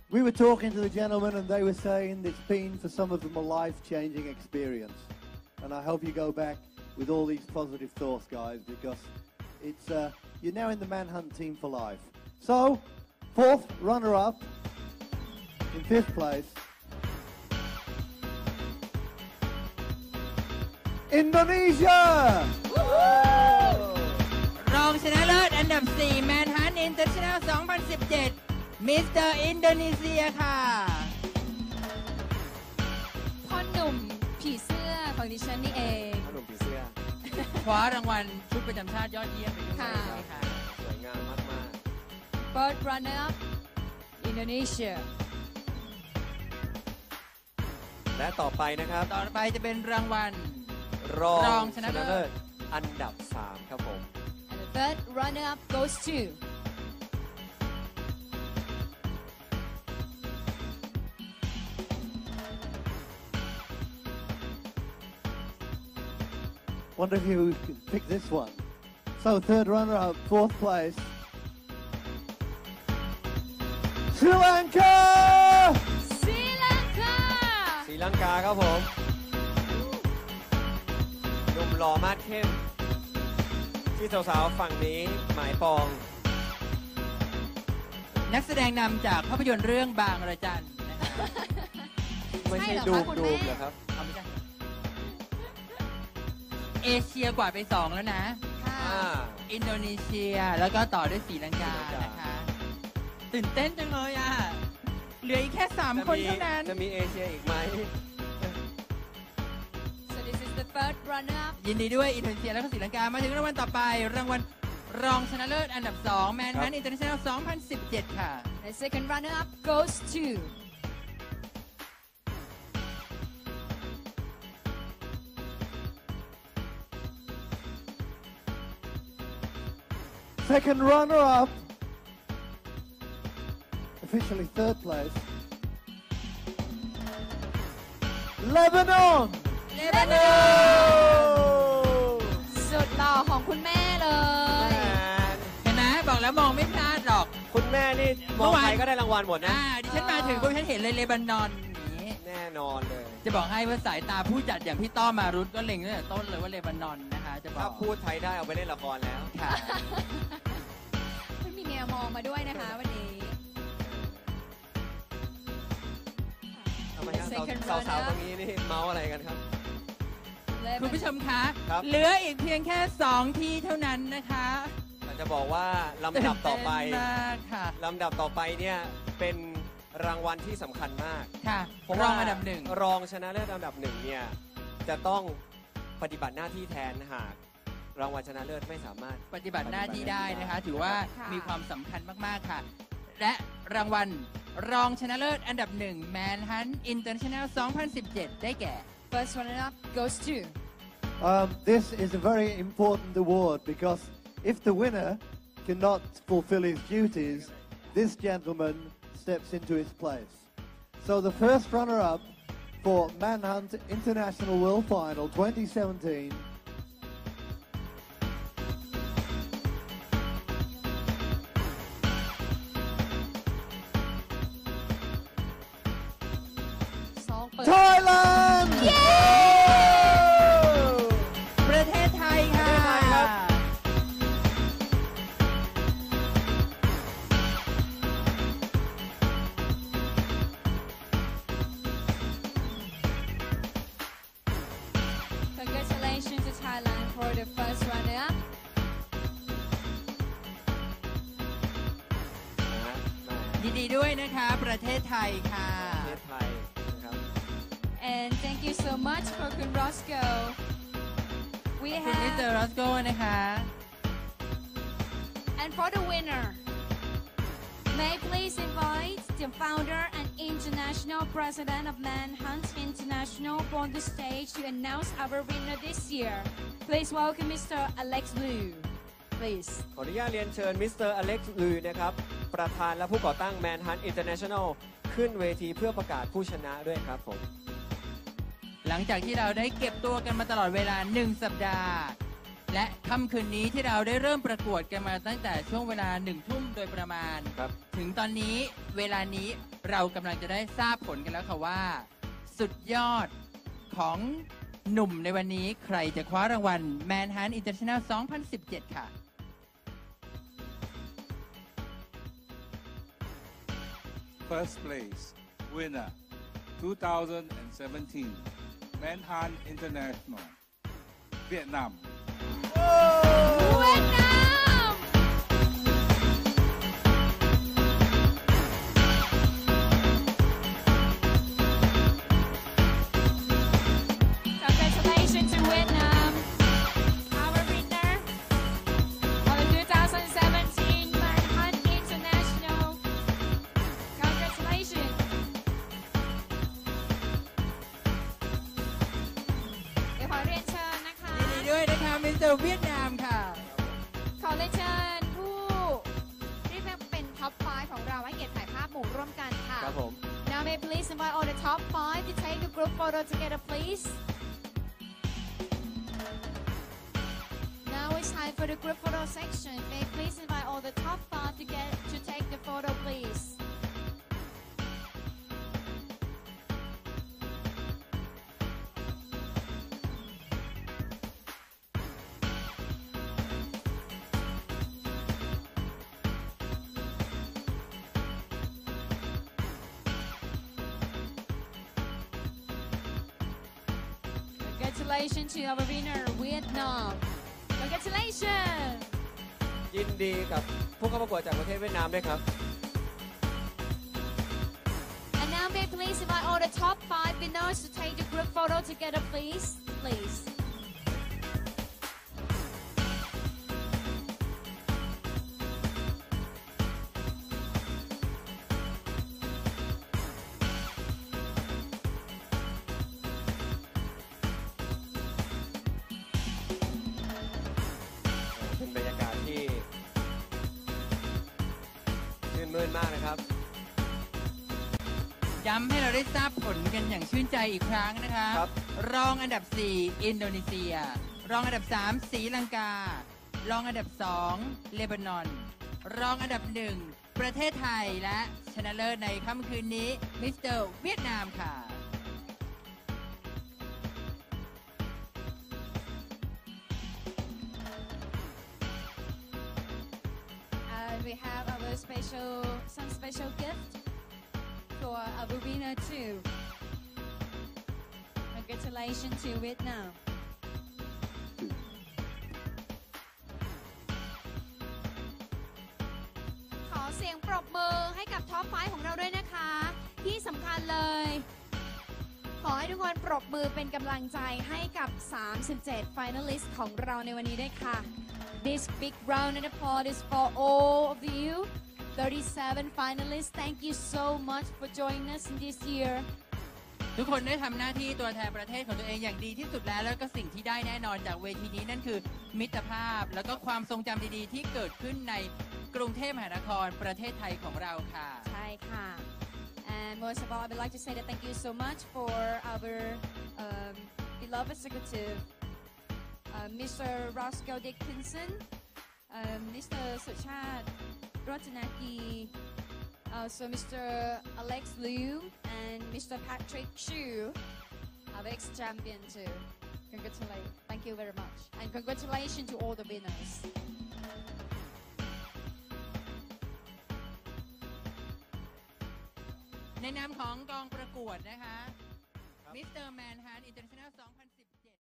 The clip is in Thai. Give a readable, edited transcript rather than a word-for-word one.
We were talking to the gentlemen and they were saying it's been for some of them a life-changing experience. And I hope you go back with all these positive thoughts, guys, because it's you're now in the Manhunt team for life. So, fourth runner-up in fifth place, Indonesia! รองชนะเลิศอันดับ 4 แมนฮันต์อินเตอร์เนชั่นแนล 2017 มิสเตอร์อินโดนีเซียค่ะพ่อหนุ่มผีเสื้อของดิฉันนี่เองขนมผีเสื้อคว้ารางวัลชุดประจำชาติยอดเยี่ยมไปด้วยค่ะค่ะสวยงามมาก Third runner up Indonesia ๆ และต่อไปนะครับต่อไปจะเป็นรางวัลรองรองชชนะนะเลิศเลิศอันดับ 3 ครับผม and the third runner up goes to Wonder if you can pick this one. So third runner-up, fourth place, Sri Lanka! ศรีลังกาศรีลังกาครับผมหนุ่มหล่อมากเข้ม ที่สาวๆฝั่งนี้หมายปองนักแสดงนำจากภาพยนตร์เรื่องบางระจันนะคะไม่ใช่ใช่เหรอดูคะมคุณดูแม่มเหรอครับเอาไม่ใช่เอเชียกว่าไป 2 แล้วนะค่ะอินโดนีเซียแล้วก็ต่อด้วยศรีลังกานะคะ ตื่นเต้นจังเลยอ่ะ เหลืออีกแค่ 3 คนเท่านั้นจะมีเอเชียอีกไหม so this is the third runner up ยินดีด้วยอินโดนีเซียและก็ศรีลังกา มาถึงรางวัลต่อไป รางวัลรองชนะเลิศอันดับ 2 แมนฮันต์อินเตอร์เนชั่นแนล 2017 ค่ะ the second runner up goes to Second runner-up, officially third place, Lebanon! สุดหล่อของคุณแม่เลยเห็นไหมบอกแล้วมองไม่พลาดหรอกคุณแม่นี่มองใครก็ได้รางวัลหมดนะดิฉันมาถึงพวกฉันเห็นเลยเลบานอนอย่างนี้แน่นอนเลยจะบอกให้ว่าสายตาผู้จัดอย่างพี่ต้อมารุตก็เล็งตั้งแต่ต้นเลยว่าเลบานอนนะคะ จะบอถ้าก พูดไทยได้เอาไปเล่นละครแล้วค่ะไม่มีแนวมองมาด้วยนะคะวันนี้ทำไมครับสาวๆตรงนี้นี่เมาอะไรกันครับคุณผู้ชมคะครับเหลืออีกเพียงแค่ 2 ที่เท่านั้นนะคะแต่จะบอกว่าลำดับต่อไปตื่นเต้นมากค่ะลำดับต่อไปเนี่ยเป็นรางวัลที่สำคัญมากค่ะเพราะรว่าองอันดับ 1 รองชนะเลิศอันดับ 1เนี่ยจะต้องปฏิบัติหน้าที่แทนหากรางวัลชนะเลิศไม่สามารถปฏิบัติหน้าที่ได้นะคะ ถือว่าค่ะมีความสำคัญมาก ๆ ค่ะ และรางวัลรองชนะเลิศอันดับ 1 Manhunt International 2017 ได้แก่ first runner up goes to This is a very important award because if the winner cannot fulfill his duties, this gentleman steps into his place. So the first runner-up for Manhunt International World Final 2017, Thailand! ประเทศไทยค่ะ Congratulations to Thailand for the first runner up นะฮะแหม่ยินดีด้วยนะคะ ประเทศไทยค่ะประเทศไทยนะครับ and thank you so much for Kun Roscoe we คุณมิสเตอร์ have รอสโกนะคะ and for the winner may I please invite the founder and international president of Manhunt International on the stage to announce our winner this year. Please welcome Mr. Alex Liu. Please. ขออนุญาตเรียนเชิญมิสเตอร์อเล็กซ์ลือนะครับประธานและผู้ก่อตั้ง Manhunt International ขึ้นเวทีเพื่อประกาศผู้ชนะด้วยครับผมหลังจากที่เราได้เก็บตัวกันมาตลอดเวลา 1 สัปดาห์และค่ำคืนนี้ที่เราได้เริ่มประกวดกันมาตั้งแต่ช่วงเวลา1 ทุ่มโดยประมาณครับถึงตอนนี้เวลานี้เรากำลังจะได้ทราบผลกันแล้วค่ะว่า สุดยอดของหนุ่มในวันนี้ใครจะคว้ารางวัล Manhunt International 2017 ค่ะ First place, winner, 2017, Manhunt International, Vietnam. เวียดนาม Congratulations to Vietnam, our winner of the 2017 Manhunt International. Congratulations. เดี๋ยวขอเรียนเชิญนะคะยินดีด้วยนะคะมิสเตอร์เวียดนามค่ะขอเรียนเชิญผู้ที่เป็นท็อป 5 ของเราให้เกียรติถ่ายภาพหมู่ร่วมกันค่ะครับผม Now may I please invite all the top 5 to take a group photo together, please. Now it's time for the group photo section. May I please invite all the top 5 to take the photo, please. Congratulations to our winner, Vietnam. Congratulations. ยินดีกับผู้เข้าประกวดจากประเทศเวียดนามด้วยครับ And now may I please invite all the top 5 winners to take the group photo together, please. Please. เป็นบรรยากาศที่ชื่นมื่นมากนะครับย้ำให้เราได้ทราบผลกันอย่างชื่นใจอีกครั้งนะคะครับรองอันดับ 4 อินโดนีเซีย รองอันดับ 3 ศรีลังกา รองอันดับ 2 เลบานอน รองอันดับ 1 ประเทศไทย และชนะเลิศในค่ำคืนนี้ มิสเตอร์เวียดนามค่ะ We have some special gift for our winner too. Congratulations to Vietnam. ขอเสียงปรบมือให้กับท็อป 5 ของเราด้วยนะคะ ที่สำคัญเลย ขอให้ทุกคนปรบมือเป็นกำลังใจให้กับ 37 finalist ของเราในวันนี้ด้วยค่ะ This big round of applause is for all of you 37 finalists. Thank you so much for joining us in this year. ทุกคนได้ทำหน้าที่ตัวแทนประเทศของตัวเองอย่างดีที่สุดแล้วก็สิ่งที่ได้แน่นอนจากเวทีนี้นั่นคือมิตรภาพแล้วก็ความทรงจำดีๆที่เกิดขึ้นในกรุงเทพมหานครประเทศไทยของเราค่ะใช่ค่ะ And most of all, I would like to say that thank you so much for our beloved executive, Mr. Roscoe Dickinson, Mr. Suchat Rajanaki, so Mr. Alex Liu, and Mr. Patrick Chu, our ex-champion too. Congratulations. Thank you very much. And congratulations to all the winners. ในนามของกองประกวดนะคะ Mr. Manhunt International 2010